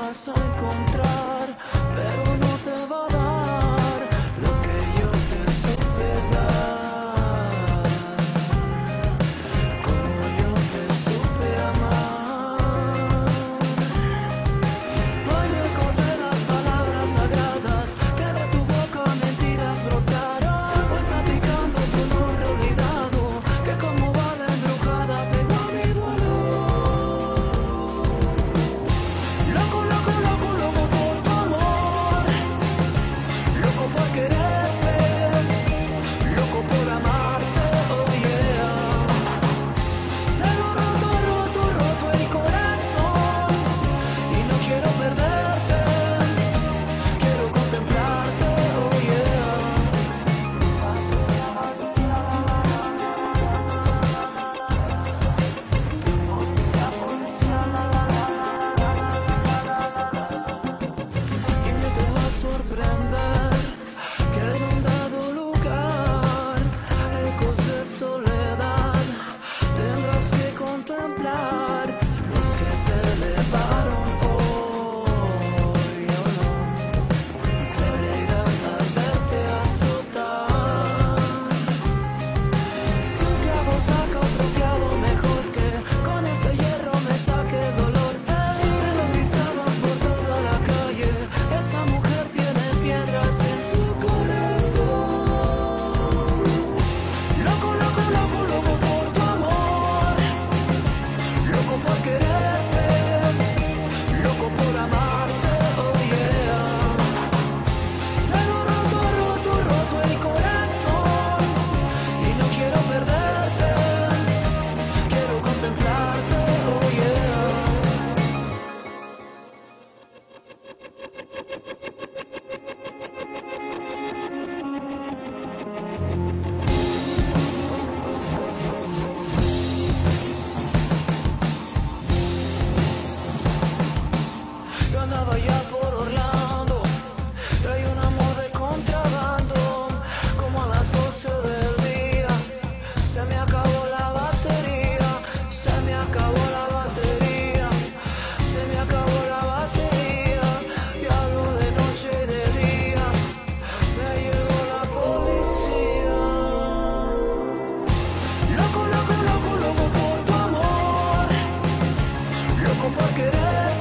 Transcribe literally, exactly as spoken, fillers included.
vas a encontrar, pero no te va a dar lo que yo te supe dar, como yo te supe amar. Hoy recordé las palabras sagradas que de tu boca mentiras brotaron. Pues aplicando tu nombre olvidado, que como bala embrujada pegó a mi dolor. Loco, loco, loco, loco por tu amor, loco por quererte, loco por amarte, oh yeah. Tengo roto, roto, roto el corazón y no quiero perderte, quiero contemplarte, oh yeah. Y no te va a sorprender que en un dado lugar, ecos de soledad, tendrás que contemplar los que te elevaron hoy, oh no, se negan a verte azotar. Si un clavo saca otro clavo, mejor que con este hierro me saque dolor. Ey, me lo gritaban por toda la calle, esa mujer tiene piedras en su corazón. Loco, loco, loco, loco por tu amor, loco por quererte, loco por amarte, oh yeah. Tengo roto, roto, roto el corazón y no quiero perderte, quiero contemplarte, oh yeah. Yo andaba ya por Orlando, traía un amor de contrabando, como a las doce del día, se me acabó la batería, se me acabó la batería, se me acabó la batería, y hablo de noche y de día, me llegó la policía. Loco, loco, loco, loco por tu amor, loco por querer.